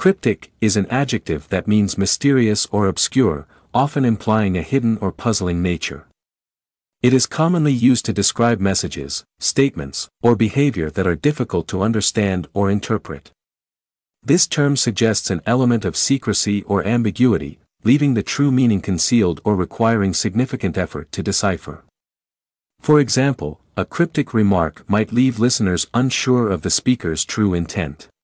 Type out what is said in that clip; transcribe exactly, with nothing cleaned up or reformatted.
Cryptic is an adjective that means mysterious or obscure, often implying a hidden or puzzling nature. It is commonly used to describe messages, statements, or behavior that are difficult to understand or interpret. This term suggests an element of secrecy or ambiguity, leaving the true meaning concealed or requiring significant effort to decipher. For example, a cryptic remark might leave listeners unsure of the speaker's true intent.